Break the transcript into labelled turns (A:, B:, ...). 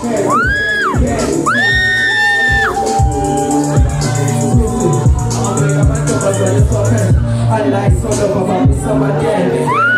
A: I like sort of about me, so my dad.